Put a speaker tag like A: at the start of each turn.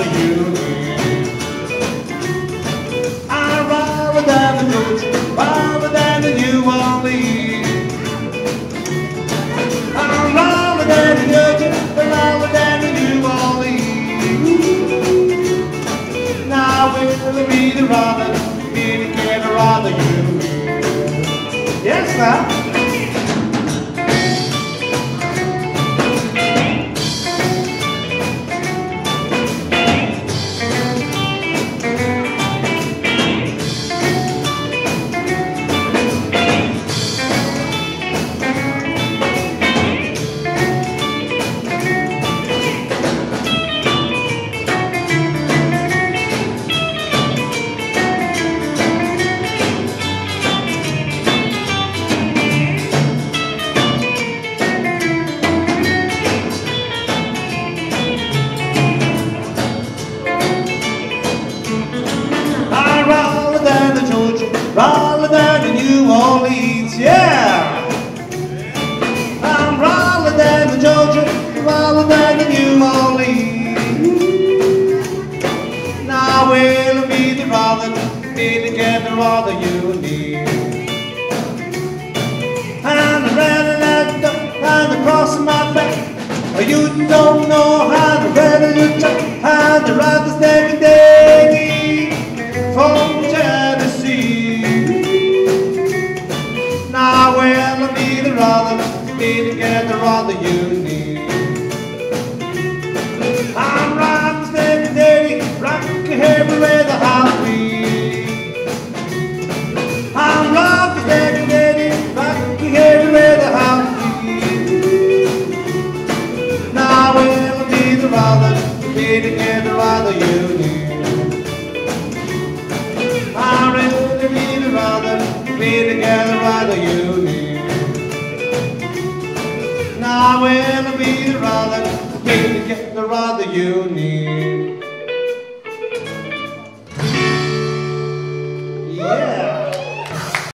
A: rather you need. I'd rather than the Georgia, rather than the New Orleans. I'd rather than the Georgia, rather than the New Orleans. Now we'll be the rather, be together rather you need. Yes, sir. Rather than the New Orleans, yeah. I'm rather than the Georgia, rather than the New Orleans. Now we'll be the rather, be together rather you need. And the red and the cross in my back. You don't know how the red and the top, how the right is every day from Tennessee. Now we'll be the rather, be together rather you need. I'm riding steady, steady, rocking everywhere the house beat. I'm rocking steady, steady, rocking everywhere the house beat. Now we'll be the rather, be together rather you need. I'm ready to be the rather, be together rather you need. Now we'll be the rather, be together rather you need. Yeah.